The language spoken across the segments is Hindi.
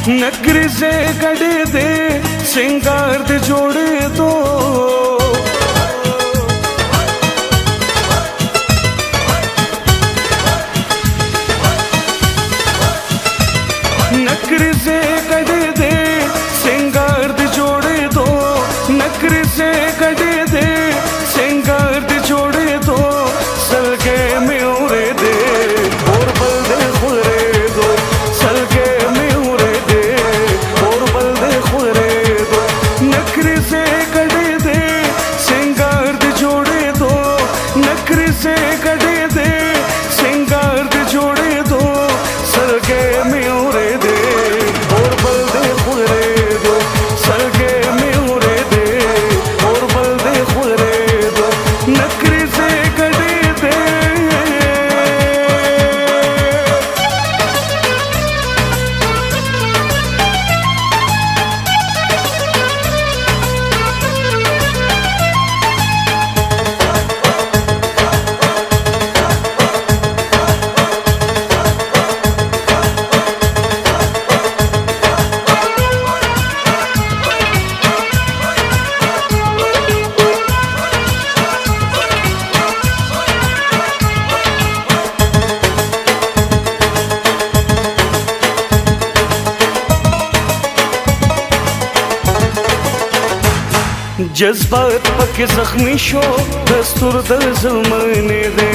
नखरे से कड़े दे सिंगार दे जोड़े दो नखरे से कड़े दे सिंगार दे जोड़े दो नखरे से कड़े दे सिंगार दे जोड़े दो सलगे में उड़े दे और बल दे खुरे दो सलगे में उड़े दे और बल दे खुरे दो नखरे से कड़े दे सिंगार दे जोड़े दो नखरे से कड़े दे सिंगार दे जोड़े दो सलगे में उड़े दे और बल दे खुरे दो सलगे में उड़े दे और बल दे खुरे दो नखरे से कड़े दे जज्बात पके जख्मी शो दस्तूर द ज़माने दे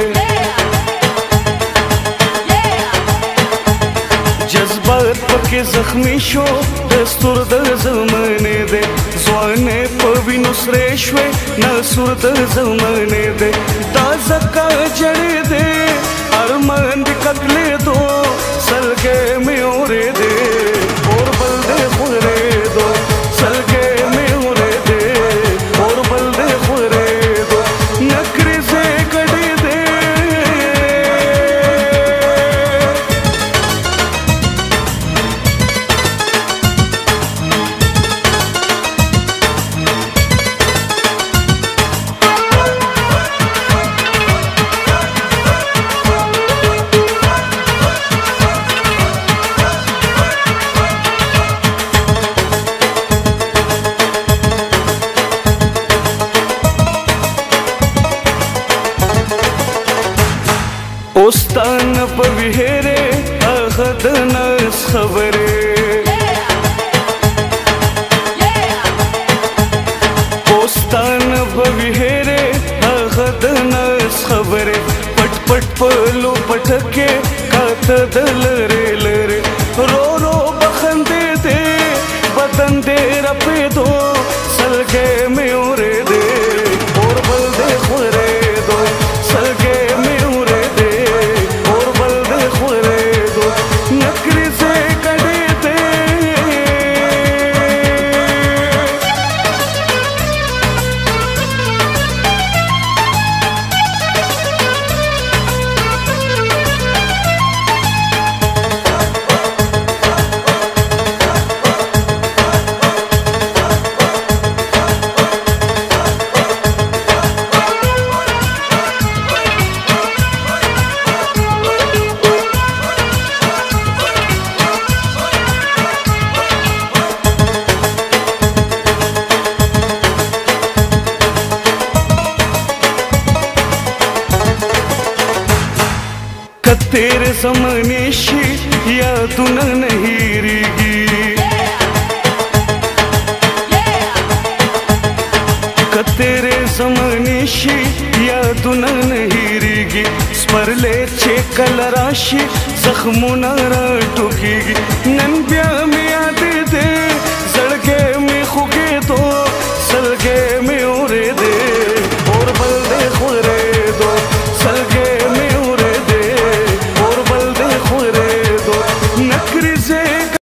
जज्बात पके जख्मी शो दस्तूर द ज़माने दे ज़वाने पवी नुसरेशवे नसूर द ज़माने दे ताज़ा का जड़े दे अरमान दी कतले दो सलगे में उड़े दे और बल दे खुरे दो सलगे में उड़े दे और बल दे खुरे दो नखरे से कड़े दे ओस्तान पविहेरे अखद नस खबरे ओस्तान पविहेरे अखद नस खबरे पट पट पलो पटके कात दल रे लरे रो रो बखंदे दे बदन दे रपे दो सलगे में उड़े दे और बल दे खुरे दो सलगे में उड़े दे और बल दे खुरे दो नखरे से कड़े दे तेरे ज़माने शी याद नहीं रही तेरे ज़माने शी याद नहीं रही स्मरले चे कल राशि जख्मों नारा टुकीगी नन ब्या में याद दे